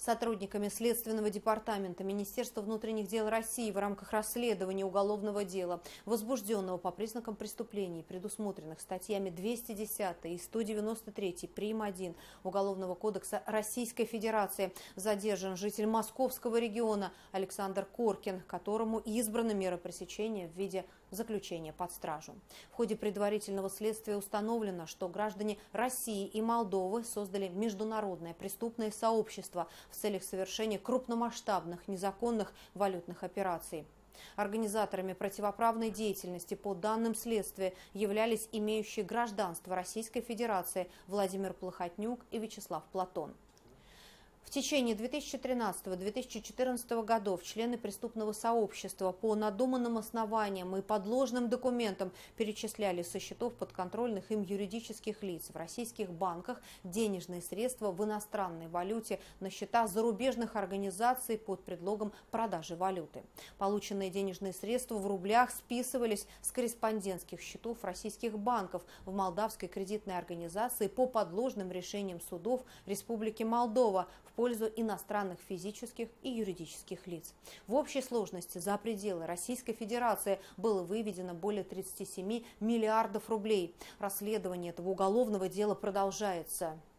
Сотрудниками Следственного департамента Министерства внутренних дел России в рамках расследования уголовного дела, возбужденного по признакам преступлений, предусмотренных статьями 210 и 193 прим. 1 Уголовного кодекса Российской Федерации, задержан житель Московского региона Александр Коркин, которому избрана мера пресечения в виде заключения под стражу. В ходе предварительного следствия установлено, что граждане России и Молдовы создали международное преступное сообщество в целях совершения крупномасштабных незаконных валютных операций. Организаторами противоправной деятельности по данным следствия являлись имеющие гражданство Российской Федерации Владимир Плохотнюк и Вячеслав Платон. В течение 2013-2014 годов члены преступного сообщества по надуманным основаниям и подложным документам перечисляли со счетов подконтрольных им юридических лиц в российских банках денежные средства в иностранной валюте на счета зарубежных организаций под предлогом продажи валюты. Полученные денежные средства в рублях списывались с корреспондентских счетов российских банков в молдавской кредитной организации по подложным решениям судов Республики Молдова в пользу иностранных физических и юридических лиц. В общей сложности за пределы Российской Федерации было выведено более 37 миллиардов рублей. Расследование этого уголовного дела продолжается.